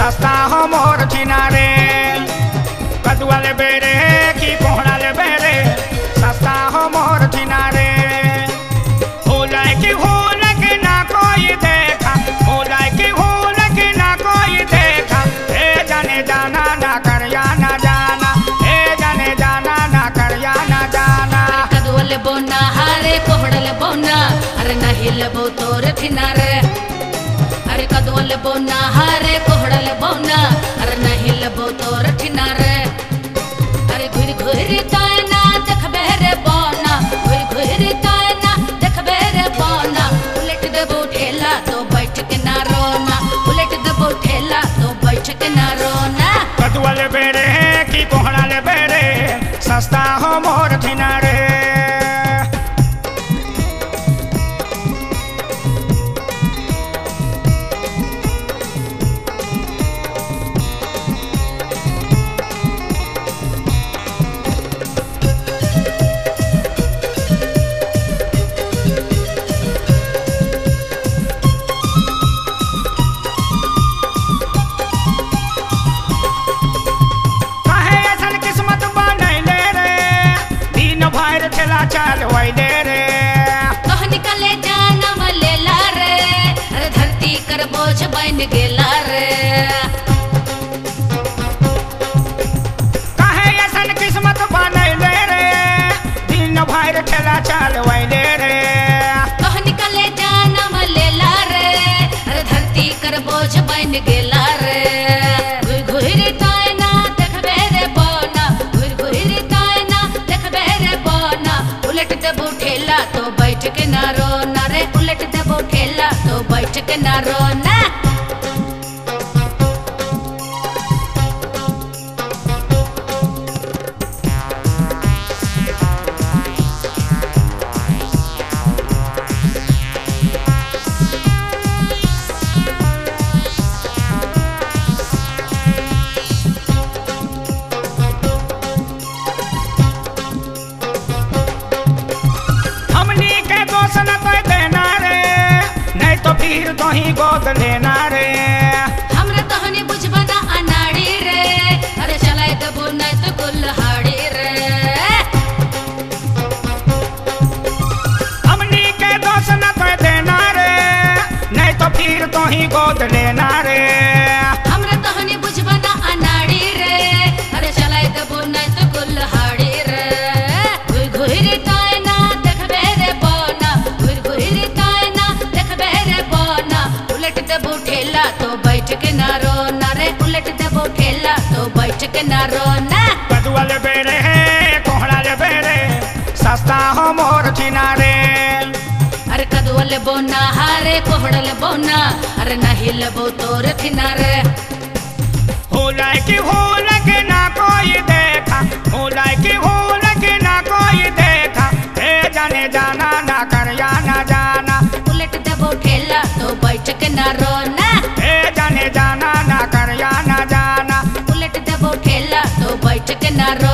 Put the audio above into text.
सस्ता हो मोर ठिनारे कदुआ ले बेरे की कोहड़ा ले बेरे सस्ता हो मोर ठिनारे हो लगे ना कोई देखा हो लगे ना कोई देखा ए जाने जाना ना करया ना जाना ए जाने जाना ना करया ना जाना कदुआ ले बोना हारे कोहड़ा ले बोना अरे नहीं लेबो तोर ठिनारे अरे कदुआ ले बोना हारे कोहड़ा ले बोना अरे नहीं लेबो तोर ठिनारे अरे घुर घुर ताना देखबे रे बोना घुर घुर ताना देखबे रे बोना उलट देबो ठेला तो बैठ के ना रोना उलट देबो ठेला तो बैठ के ना रोना कदुआ ले बेरे की कोहड़ा ले बेरे सस्ता हो मोर ठिनारे चल वैले रे कह निकले जाना मलेला रे अरे धरती कर बोझ बन गेला रे कहे ऐसन किस्मत बनैले रे दिन भर ठेला चल वैले रे कह निकले जाना मलेला रे अरे धरती कर बोझ बन गेला रे घुर घुर ताना देखबे रे बोना घुर घुर ताना देखबे रे बोना उलट देबो ठेला तो बैठ के ना रोना रे उलट देबो ठेला तो बैठ के ना रोना फिर तो ही गोद लेना रे हमरा तहनी बुझबना अनाड़ी रे अरे चलाए देबो नहीं तो गुल्हाड़ी रे हमनी के दोष न तो देना रे नहीं तो फिर तो ही गोद लेना रे हमरा तहनी बुझबना अनाड़ी रे अरे चलाए देबो नहीं तो गुल्हाड़ी रे घुर घुर ताना देखबे रे बोना घुर घुर ताना देखबे रे बोना उलट देबो ठेला तो बैठ के ना रोना रे उलट देबो ठेला तो बैठ के ना रोना कदुआ ले बेरे कोहड़ा ले बेरे सस्ता हो मोर ठिनारे अरे कदुआ ले बोना हारे कोहड़ा ले बोना अरे नहीं लेबो तोर ठिनारे हो लगे ना कोई देखा हो लगे ना कोई देखा ए जाने जाना ना करया ना जाना उलट देबो ठेला तो बैठ के ना रोना ए जाने जाना ना करया ना जाना उलट देबो ठेला तो बैठ के ना रोना।